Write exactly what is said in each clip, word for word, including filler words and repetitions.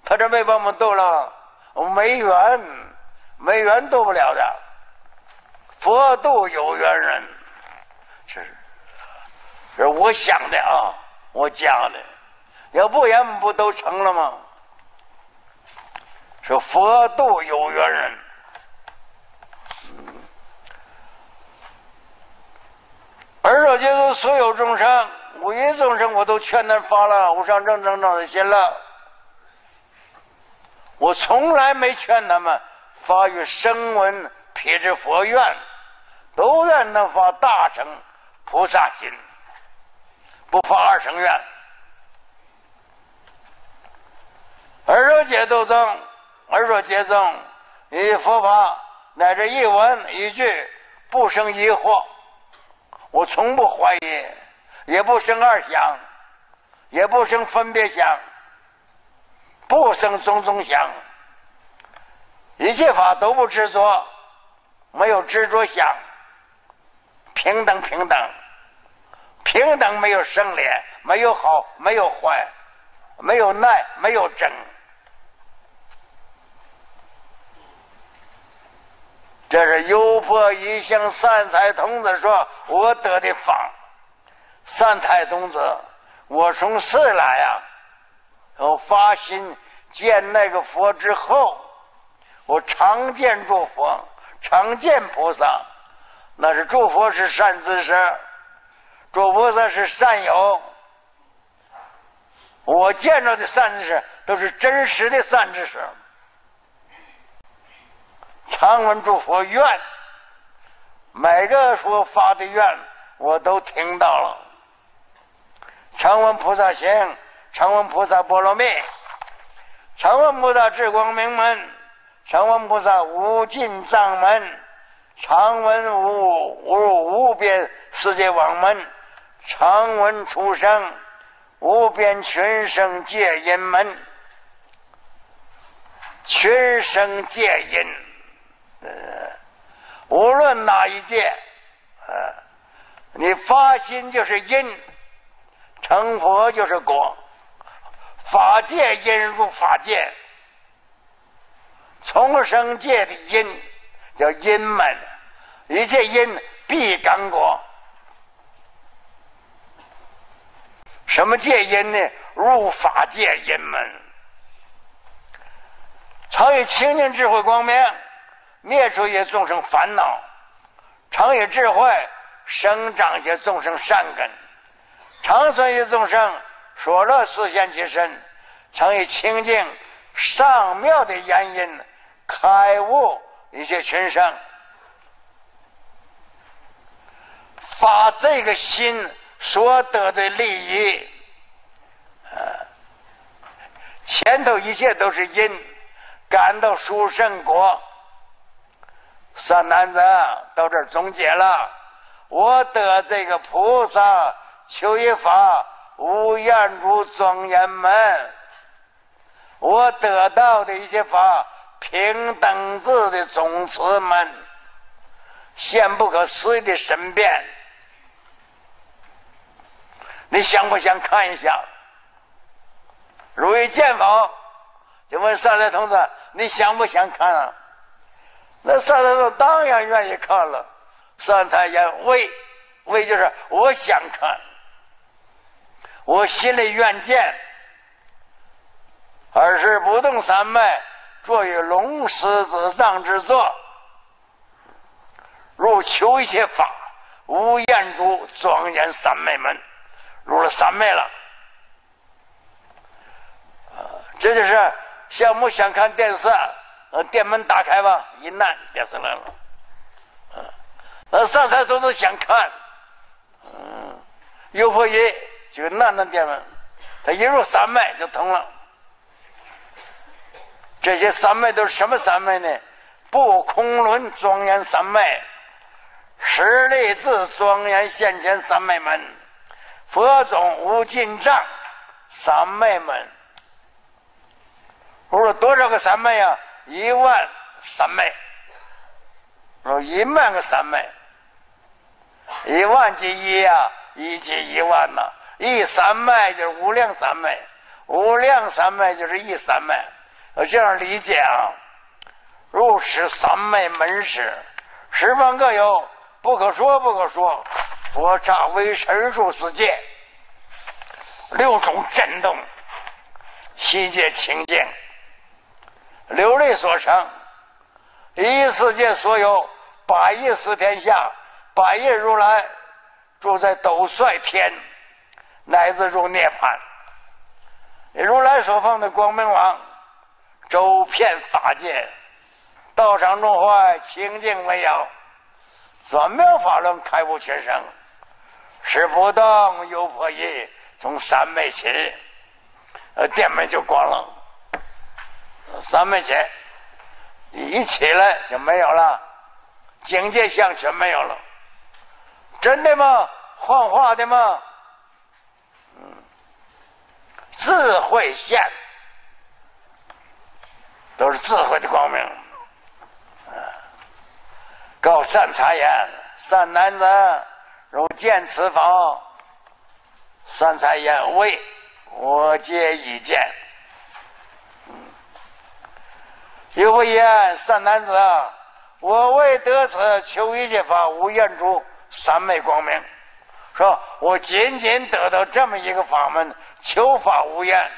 他这没把我们渡了，没缘，没缘渡不了的。佛渡有缘人，这是这是我想的啊，我讲的。要不然不都成了吗？是佛渡有缘人。嗯，而这就是所有众生，五蕴众生，我都劝他发了无上正正正的心了。我从来没劝他们发于声闻辟支佛愿，都愿能发大乘菩萨心，不发二乘愿。而若解度增，而若解增，以佛法乃至一文一句不生疑惑，我从不怀疑，也不生二想，也不生分别想，不生种种想，一切法都不执着，没有执着想，平等平等，平等没有胜劣，没有好，没有坏，没有耐，没有争。这是优婆夷向三太童子说我得的法。三太童子，我从世来呀、啊，我发心见那个佛之后，我常见诸佛，常见菩萨，那是诸佛是善知识，诸菩萨是善友。我见着的善知识都是真实的善知识。常闻诸佛愿，每个佛发的愿我都听到了。常闻菩萨行，常闻菩萨波罗蜜，常闻菩萨智光明门，常闻菩萨无尽藏门，常闻无无无边世界网门，常闻出生无边群生戒因门，群生戒因。呃，无论哪一界，呃，你发心就是因，成佛就是果。法界因入法界，从生界的因叫因门，一切因必感果。什么界因呢？入法界因门，常以清净智慧光明灭除一些众生烦恼，常以智慧生长一些众生善根，常存一些众生所乐示现其身，常以清净上妙的言音开悟一些群生。发这个心所得的利益，呃，前头一切都是因，感到殊胜果。三男子到这儿总结了，我得这个菩萨求一法无厌诸庄严门，我得到的一些法平等智的总持门，现不可思议的神变。你想不想看一下？如意见否？就问三太童子，你想不想看啊？那三太童子当然愿意看了。三太也为为就是我想看，我心里愿见。二是不动三昧，作于龙狮子上之作，如求一切法，无厌诸庄严三昧门，入了三昧了。这就是像我们想看电视，呃，电门打开吧，一按电视来了。嗯，那三太童子想看，嗯，优婆夷就按按电门，他一入三昧就通了。这些三昧都是什么三昧呢？不空论庄严三昧，实力自庄严现前三昧门，佛种无尽障三昧门。我说多少个三昧啊？一万三昧。我说一万个三昧，一万即一啊，一即一万呐、啊。一三昧就是无量三昧，无量三昧就是一三昧。 要这样理解啊。如是三昧门事，十方各有，不可说不可说。佛刹为神数世界，六种震动，悉皆清净，流泪所成。一世界所有八亿四天下，八亿如来住在斗率天，乃至入涅槃。如来所放的光明网，周遍法界，道场中怀清净为要，转妙法轮开悟全生，是不动有破译，从三昧起，呃，店门就关了。三昧起，一起来就没有了，境界相全没有了。真的吗？幻化的吗？嗯，智慧现，都是智慧的光明。告善财言：善男子，如见此法。善财言：为我皆已见。又不言：善男子啊，我为得此求一切法无厌主三昧光明，说我仅仅得到这么一个法门，求法无厌。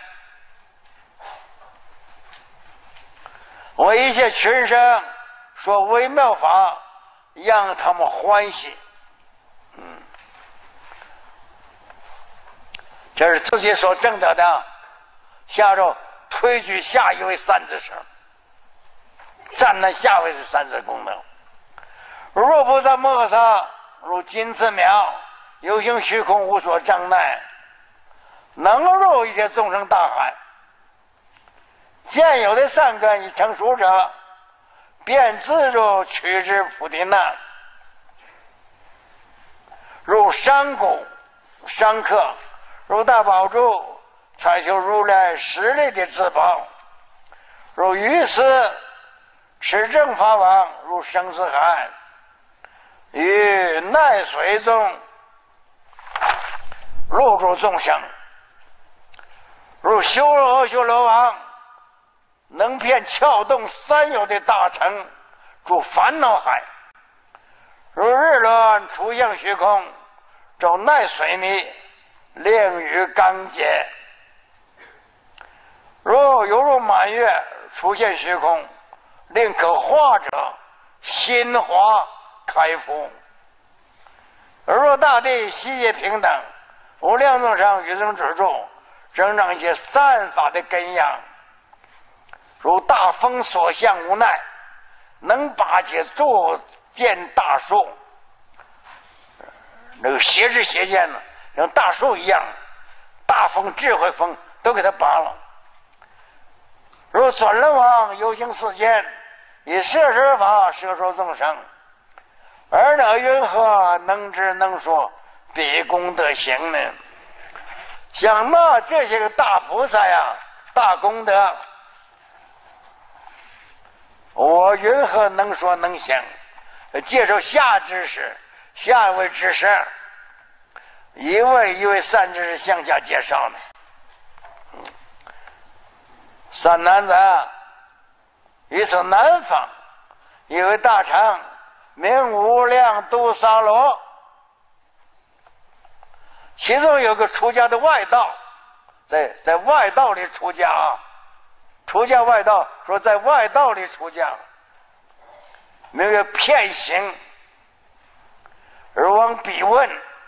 我一切群生说微妙法，让他们欢喜。嗯，这是自己所证得的。下周推举下一位三智生，站在下位是三智功能。若不在摩诃萨如金翅苗，有形虚空无所障碍，能入一切众生大海。见有的善根已成熟者，便自入趋之菩提难。如山谷、山客，如大宝珠，采求如来实力的至宝。如鱼丝，持正法网，如生死海，于奈水中入住众生。如修罗修罗王，能遍撬动三有的大城，住烦恼海。如日轮出现虚空，照奈水泥，令于刚洁。如犹如满月出现虚空，令可化者心华开敷。而若大地悉皆平等，无量众生与生止住，增长一些善法的根养。如大风所向无奈，能拔起诸见大树。那个邪知邪见呢，像大树一样，大风智慧风都给它拔了。如转轮王游行世间，以摄施法摄受众生，而那云何能知能说，比功德行呢？想嘛，这些个大菩萨呀，大功德，我云何能说能行？介绍下知识，下一位知识，一位一位善知识向下介绍呢。三男子于此南方，一位大臣名无量都沙罗，其中有个出家的外道，在在外道里出家啊。出家外道说在外道里出家，名曰遍行。而往彼问：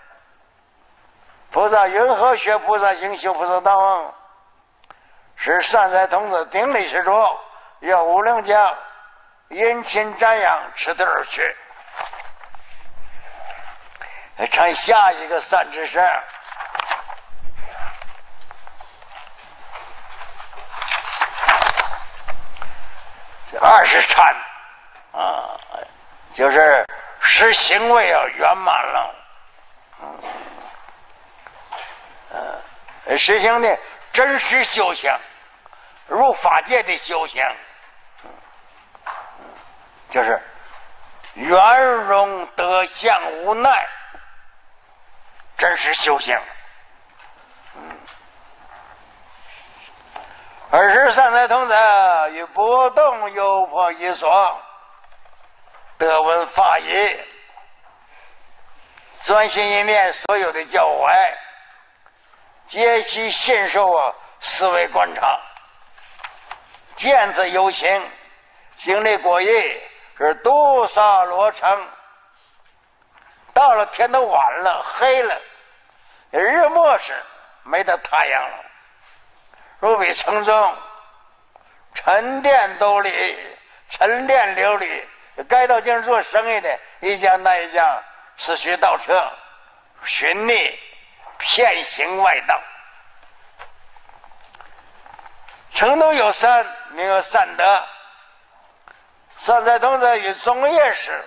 菩萨云何学菩萨行，修菩萨道？是善财童子顶礼施主，要无量家殷勤瞻仰，持得而去。看下一个善知识。二十禅啊，就是使行为要圆满了。嗯，呃，实行的真实修行，入法界的修行，就是圆融德相无奈，真实修行。嗯，二十三财童子者与不动有破一所，得闻法义，专心一念所有的教诲，皆悉信受啊，思维观察，见之有情，经历过夜，是毒杀罗城。到了天都晚了，黑了，日末时没得太阳了。如比城中沉淀兜里，沉淀流里，该到京做生意的一家那一家，是须倒车，寻觅骗行外道。城中有山，名有善德。善财童子与中夜时，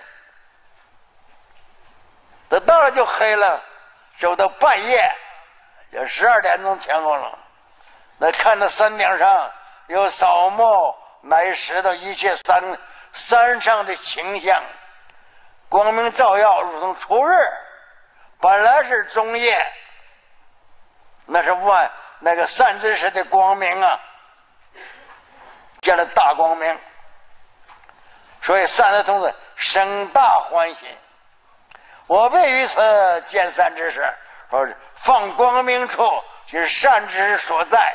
等到了就黑了，走到半夜，就十二点钟前后了。那看到山顶上有扫墓、乃石的一切山山上的形象，光明照耀，如同初日。本来是中夜，那是万那个善知识的光明啊，见了大光明，所以善财童子生大欢喜。我辈于此见善知识，说放光明处，就是善知识所在。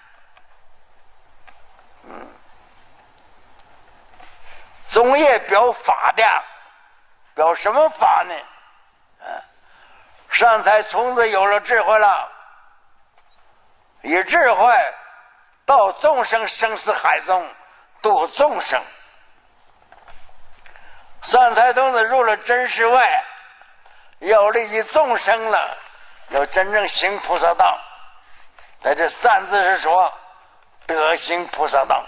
嗯，中业表法的，表什么法呢？嗯，善财童子有了智慧了，以智慧到众生生死海中度众生。善财童子入了真实位，要利益众生了，要真正行菩萨道。在这三字是说得行菩萨道，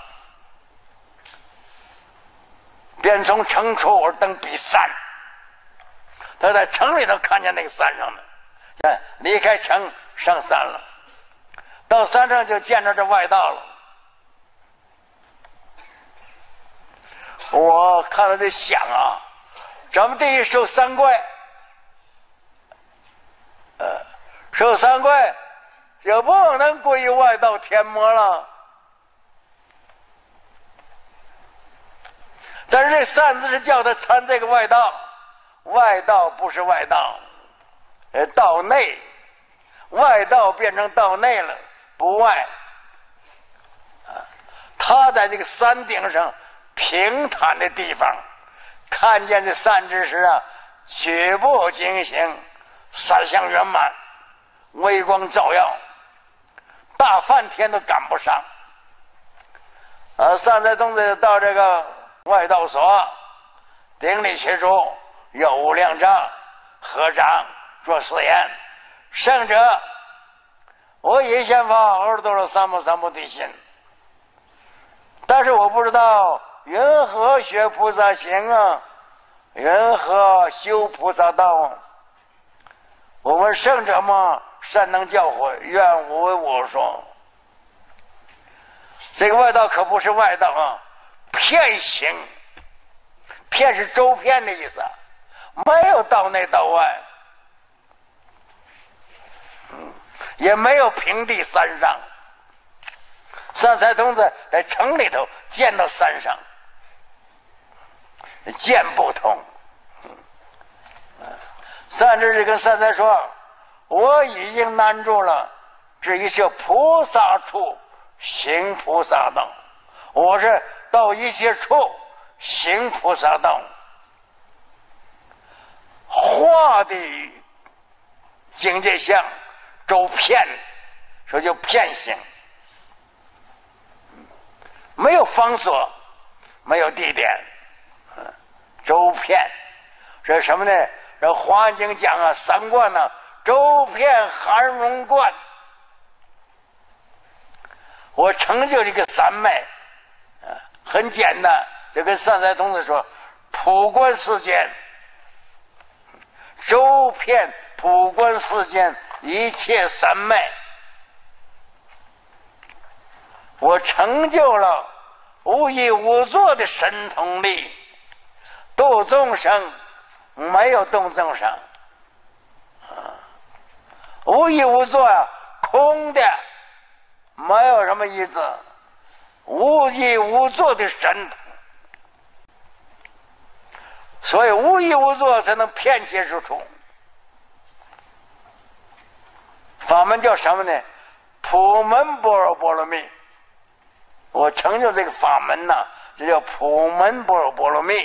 便从城出而登彼山。他在城里头看见那个山上了，哎，离开城上山了，到山上就见着这外道了。我看了这想啊，咱们第一受三怪，呃，受三怪就不能归于外道天魔了。但是这三字是叫他参这个外道，外道不是外道，呃，道内，外道变成道内了，不外。啊，他在这个山顶上平坦的地方，看见这善知识啊，曲步惊行，三相圆满，微光照耀，大梵天都赶不上。啊，善财童子到这个外道所，顶礼其主，有无量丈，合掌作誓言：圣者，我以宪法耳朵了三摩三菩提心，但是我不知道云何学菩萨行啊，云何修菩萨道啊？我问圣者嘛，善能教诲，愿无为我说。这个外道可不是外道啊，骗行，骗是周遍的意思，没有道内道外，嗯，也没有平地山上。善财童子在城里头见到山上，见不通。善知识跟善财说：“我已经难住了，至于是菩萨处行菩萨道，我是到一切处行菩萨道。化的境界相周遍，说就遍行，没有方所，没有地点，嗯，周遍。这是什么呢？这《华严经》讲啊，三观呢，周遍含容观。我成就这个三昧，啊，很简单，就跟善财童子说，普观世间，周遍普观世间一切三昧。我成就了无一无作的神通力，度众生没有动众生，啊，无一无作啊，空的，没有什么意思。 无一无作的神通。所以无一无作才能骗其之处。法门叫什么呢？普门般若波罗蜜。我成就这个法门呢，就叫普门般若波罗蜜。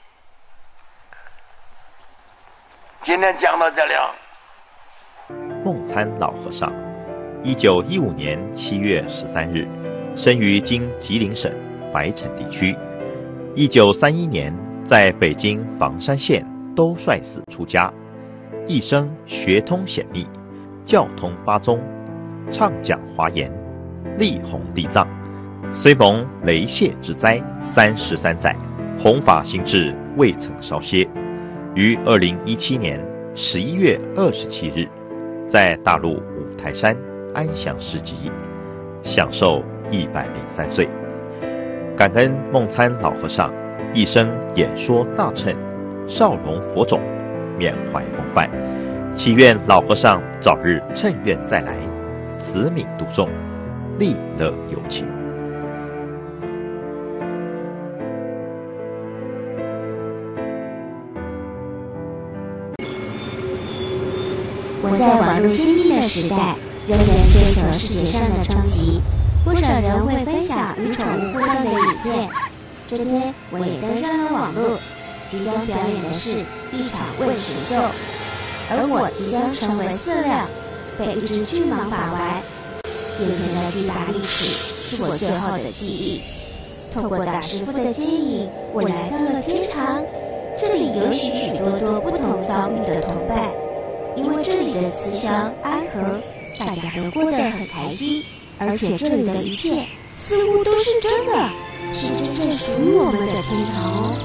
今天讲到这里啊。 梦参老和尚，一九一五年七月十三日，生于今吉林省白城地区。一九三一年，在北京房山县兜率寺出家，一生学通显密，教通八宗，畅讲华严，力弘地藏。虽蒙雷泄之灾三十三载，弘法心志未曾稍歇。于二零一七年十一月二十七日，在大陆五台山安详示寂，享寿一百零三岁。感恩梦参老和尚一生演说大乘，少容佛种，缅怀风范，祈愿老和尚早日乘愿再来，慈悯度众，利乐有情。 活在网络先进的时代，人人追求视觉上的冲击，不少人会分享与宠物互动的影片。这天，我也登上了网络，即将表演的是一场喂食秀，而我即将成为饲料，被一只巨蟒把玩。眼前的巨大力气是我最后的记忆。透过大师傅的接引，我来到了天堂，这里有许许多多不同遭遇的同伴。因为这里的慈祥安和，大家都过得很开心，而且这里的一切似乎都是真的，是真正属于我们的天堂哦。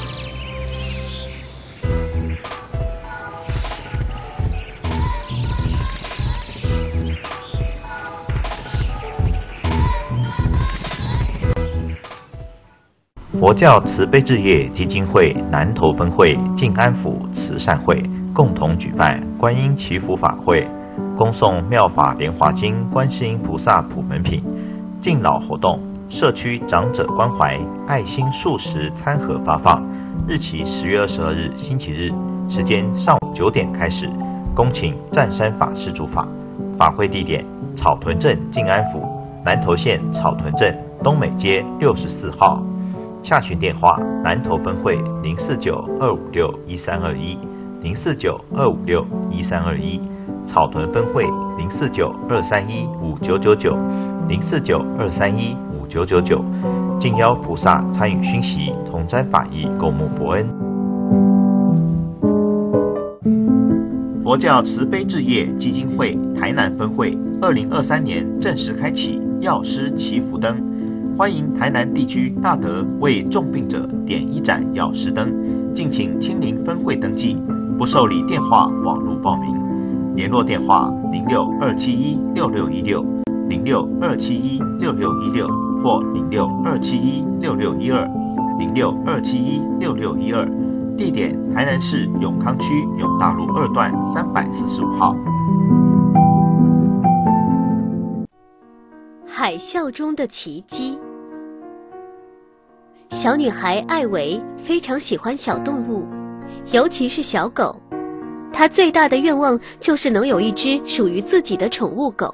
佛教慈悲置业基金会南投分会静安府慈善会共同举办观音祈福法会，恭诵妙法莲华经观世音菩萨普门品，敬老活动，社区长者关怀爱心素食餐盒发放，日期十月二十二日星期日，时间上午九点开始，恭请湛山法师主法。法会地点草屯镇静安府，南投县草屯镇东美街六十四号。洽询电话：南投分会零四九二五六一三二一。零四九二五六一三二一，草屯分会零四九二三一五九九九，零四九二三一五九九九，敬邀菩萨参与熏习，同沾法益，共沐佛恩。佛教慈悲置业基金会台南分会二零二三年正式开启药师祈福灯，欢迎台南地区大德为重病者点一盏药师灯，敬请亲临分会登记。不受理电话、网络报名，联络电话零六二七一六六一六、零六二七一六六一六或零六二七一六六一二、零六二七一六六一二。地点：台南市永康区永大路二段三百四十五号。 海啸中的奇迹。小女孩艾维非常喜欢小动物，尤其是小狗，她最大的愿望就是能有一只属于自己的宠物狗。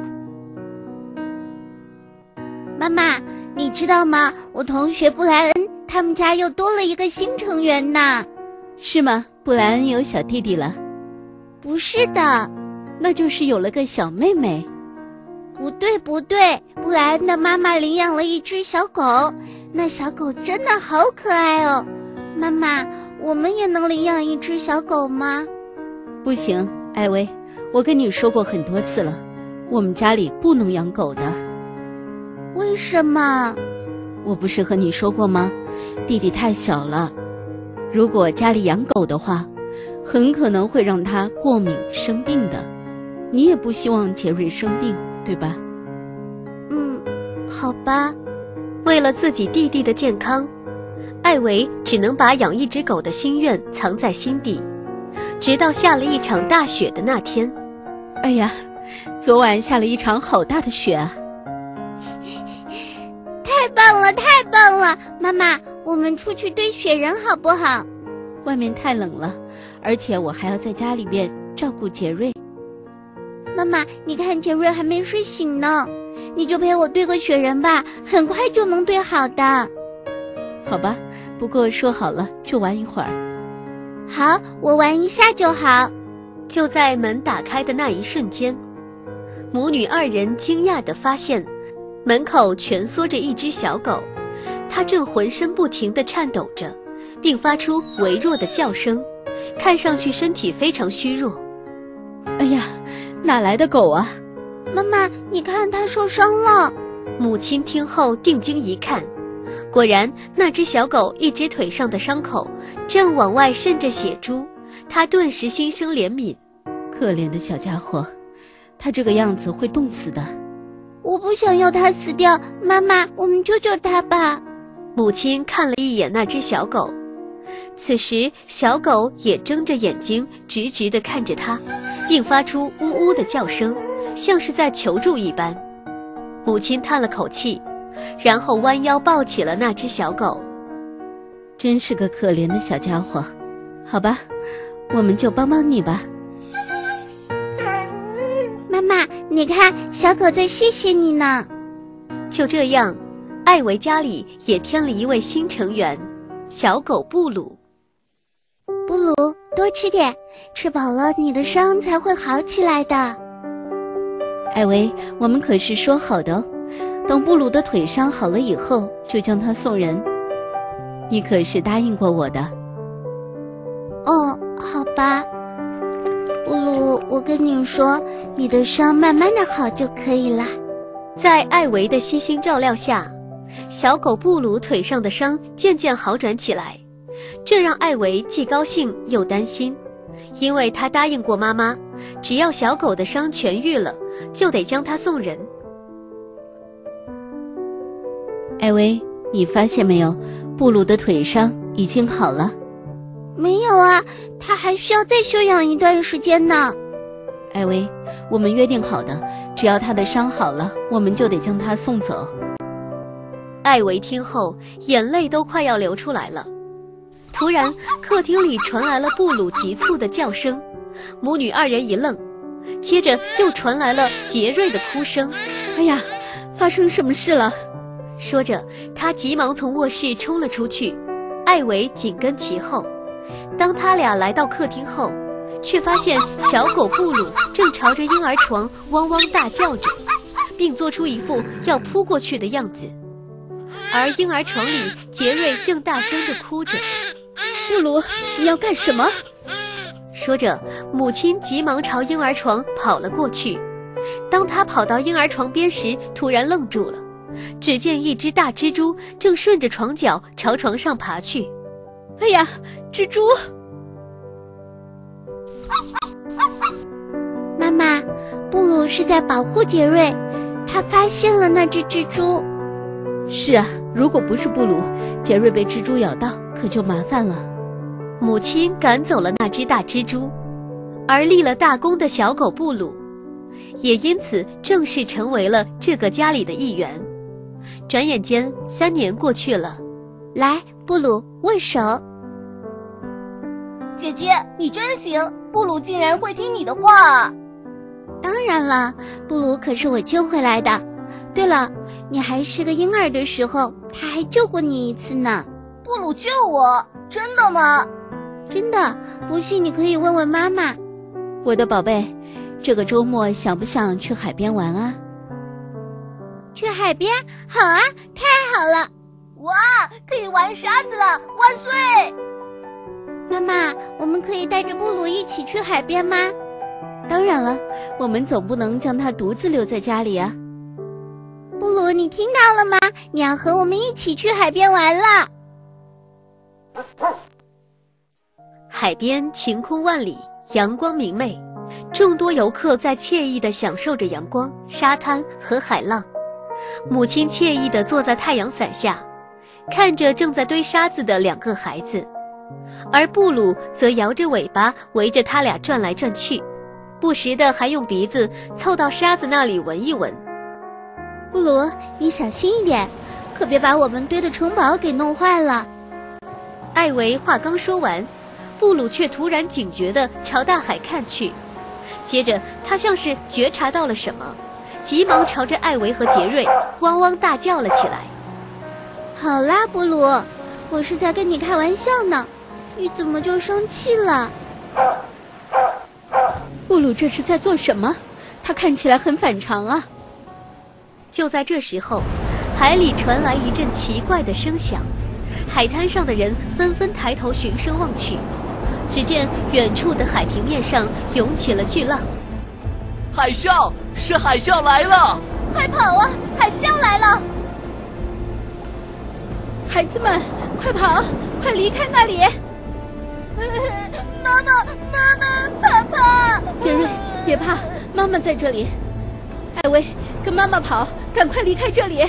妈妈，你知道吗？我同学布莱恩他们家又多了一个新成员呢。 是吗？布莱恩有小弟弟了？ 不是的， 那就是有了个小妹妹。 不对不对，布莱恩的妈妈领养了一只小狗，那小狗真的好可爱哦。妈妈，我们也能领养一只小狗吗？ 不行，艾薇，我跟你说过很多次了，我们家里不能养狗的。 为什么？ 我不是和你说过吗？弟弟太小了，如果家里养狗的话，很可能会让他过敏生病的。你也不希望杰瑞生病，对吧？ 嗯，好吧。 为了自己弟弟的健康，艾维只能把养一只狗的心愿藏在心底，直到下了一场大雪的那天。 哎呀，昨晚下了一场好大的雪啊！ 太棒了，太棒了！妈妈，我们出去堆雪人好不好？ 外面太冷了，而且我还要在家里边照顾杰瑞。 妈妈，你看杰瑞还没睡醒呢，你就陪我堆个雪人吧，很快就能堆好的。 好吧，不过说好了就玩一会儿。 好，我玩一下就好。 就在门打开的那一瞬间，母女二人惊讶地发现，门口蜷缩着一只小狗，它正浑身不停地颤抖着，并发出微弱的叫声，看上去身体非常虚弱。 哎呀，哪来的狗啊？ 妈妈，你看它受伤了。 母亲听后定睛一看，果然那只小狗一只腿上的伤口正往外渗着血珠，她顿时心生怜悯。 可怜的小家伙，它这个样子会冻死的。 我不想要它死掉，妈妈，我们救救它吧。 母亲看了一眼那只小狗，此时小狗也睁着眼睛直直地看着她，并发出呜呜的叫声，像是在求助一般。母亲叹了口气，然后弯腰抱起了那只小狗。 真是个可怜的小家伙。好吧，我们就帮帮你吧。 妈妈，你看，小狗在谢谢你呢。 就这样，艾维家里也添了一位新成员，小狗布鲁。 布鲁，多吃点，吃饱了你的伤才会好起来的。 艾维，我们可是说好的哦，等布鲁的腿伤好了以后，就将他送人。你可是答应过我的。 哦，好吧。布鲁，我跟你说，你的伤慢慢的好就可以了。 在艾维的悉心照料下，小狗布鲁腿上的伤渐渐好转起来，这让艾维既高兴又担心，因为他答应过妈妈，只要小狗的伤痊愈了，就得将它送人。 艾维，你发现没有，布鲁的腿伤已经好了。 没有啊，他还需要再休养一段时间呢。 艾维，我们约定好的，只要他的伤好了，我们就得将他送走。 艾维听后，眼泪都快要流出来了。突然，客厅里传来了布鲁急促的叫声，母女二人一愣，接着又传来了杰瑞的哭声。 哎呀，发生什么事了？ 说着，他急忙从卧室冲了出去，艾维紧跟其后。当他俩来到客厅后，却发现小狗布鲁正朝着婴儿床汪汪大叫着，并做出一副要扑过去的样子。而婴儿床里，杰瑞正大声地哭着。 布鲁，你要干什么？ 说着，母亲急忙朝婴儿床跑了过去。当他跑到婴儿床边时，突然愣住了，只见一只大蜘蛛正顺着床角朝床上爬去。 哎呀，蜘蛛！ 妈妈，布鲁是在保护杰瑞，他发现了那只蜘蛛。 是啊，如果不是布鲁，杰瑞被蜘蛛咬到，可就麻烦了。 母亲赶走了那只大蜘蛛，而立了大功的小狗布鲁，也因此正式成为了这个家里的一员。转眼间，三年过去了。 来，布鲁，握手。 姐姐，你真行，布鲁竟然会听你的话。 当然了，布鲁可是我救回来的。对了，你还是个婴儿的时候，他还救过你一次呢。 布鲁救我？真的吗？ 真的，不信你可以问问妈妈。 我的宝贝，这个周末想不想去海边玩啊？ 去海边？好啊，太好了！ 哇，可以玩沙子了，万岁！ 妈妈，我们可以带着布鲁一起去海边吗？ 当然了，我们总不能将他独自留在家里啊。 布鲁，你听到了吗？你要和我们一起去海边玩了。 海边晴空万里，阳光明媚，众多游客在惬意地享受着阳光、沙滩和海浪。母亲惬意地坐在太阳伞下，看着正在堆沙子的两个孩子，而布鲁则摇着尾巴围着他俩转来转去，不时地还用鼻子凑到沙子那里闻一闻。 布鲁，你小心一点， 可别把我们堆的城堡给弄坏了。 艾维话刚说完，布鲁却突然警觉地朝大海看去，接着他像是觉察到了什么，急忙朝着艾维和杰瑞汪汪大叫了起来。 好啦，布鲁，我是在跟你开玩笑呢，你怎么就生气了？布鲁这是在做什么？他看起来很反常啊。 就在这时候，海里传来一阵奇怪的声响，海滩上的人纷纷抬头循声望去，只见远处的海平面上涌起了巨浪。 海啸，是海啸来了！ 快跑啊，海啸来了！ 孩子们，快跑，快离开那里！ 妈妈，妈妈，爸爸！ 杰瑞，别怕，妈妈在这里。艾薇，跟妈妈跑，赶快离开这里！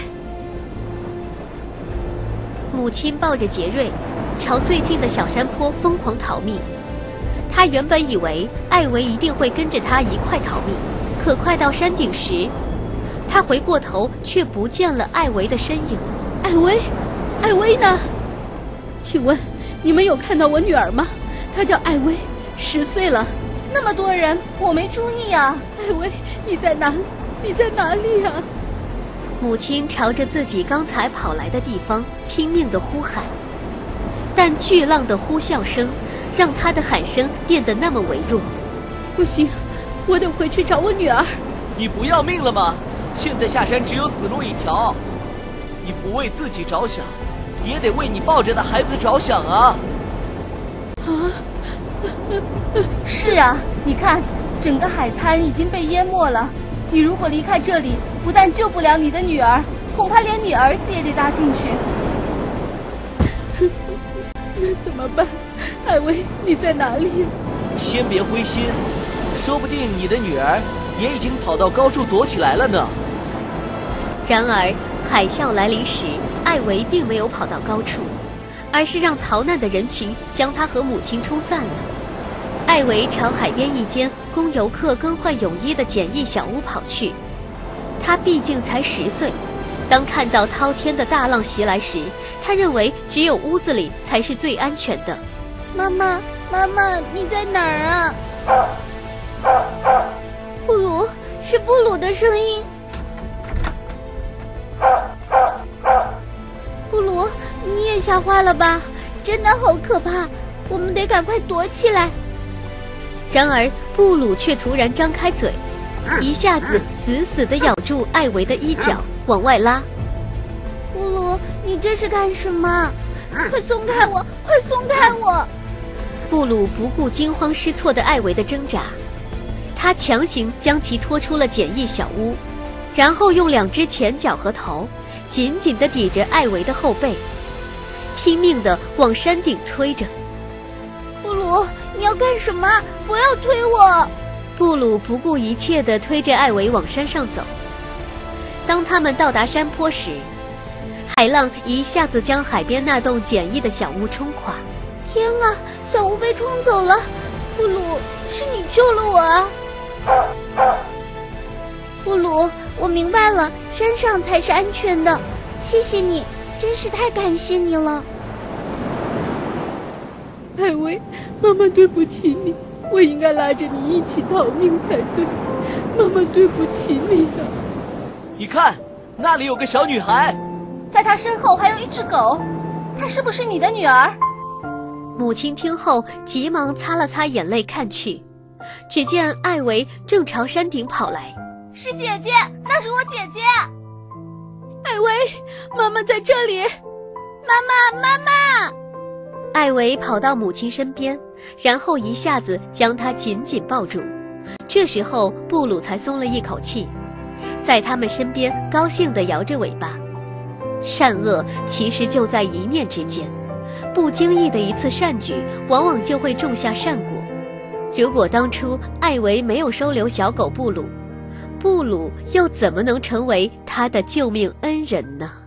母亲抱着杰瑞，朝最近的小山坡疯狂逃命。他原本以为艾维一定会跟着他一块逃命，可快到山顶时，他回过头却不见了艾维的身影。 艾薇，艾薇呢？请问你们有看到我女儿吗？她叫艾薇，十岁了。 那么多人，我没注意啊。 艾薇，你在哪？你在哪里啊？ 母亲朝着自己刚才跑来的地方拼命地呼喊，但巨浪的呼啸声让她的喊声变得那么微弱。 不行，我得回去找我女儿。 你不要命了吗？现在下山只有死路一条。你不为自己着想，也得为你抱着的孩子着想啊！ 啊！ 是啊，你看，整个海滩已经被淹没了。你如果离开这里，不但救不了你的女儿，恐怕连你儿子也得搭进去。 那怎么办？艾薇，你在哪里？ 先别灰心，说不定你的女儿也已经跑到高处躲起来了呢。 然而海啸来临时，艾维并没有跑到高处，而是让逃难的人群将他和母亲冲散了。艾维朝海边一间供游客更换泳衣的简易小屋跑去。他毕竟才十岁，当看到滔天的大浪袭来时，他认为只有屋子里才是最安全的。 妈妈，妈妈，你在哪儿啊？布鲁，是布鲁的声音。布鲁，你也吓坏了吧？真的好可怕，我们得赶快躲起来。 然而布鲁却突然张开嘴，一下子死死地咬住艾维的衣角往外拉。 布鲁，你这是干什么？快松开我，快松开我！ 布鲁不顾惊慌失措的艾维的挣扎，他强行将其拖出了简易小屋，然后用两只前脚和头紧紧地抵着艾维的后背，拼命地往山顶推着。 布鲁，你要干什么？不要推我！ 布鲁不顾一切地推着艾维往山上走。当他们到达山坡时，海浪一下子将海边那栋简易的小屋冲垮。 天啊，小屋被冲走了！布鲁，是你救了我啊！布鲁，我明白了，山上才是安全的。谢谢你，真是太感谢你了。艾薇，妈妈对不起你，我应该拉着你一起逃命才对。妈妈对不起你的。 你看，那里有个小女孩， 在她身后还有一只狗，她是不是你的女儿？ 母亲听后急忙擦了擦眼泪看去，只见艾维正朝山顶跑来。 是姐姐，那是我姐姐。 艾薇，妈妈在这里。妈妈，妈妈！ 艾维跑到母亲身边，然后一下子将她紧紧抱住。这时候布鲁才松了一口气，在他们身边高兴地摇着尾巴。善恶其实就在一念之间，不经意的一次善举往往就会种下善果。如果当初艾维没有收留小狗布鲁，布鲁又怎么能成为他的救命恩人呢？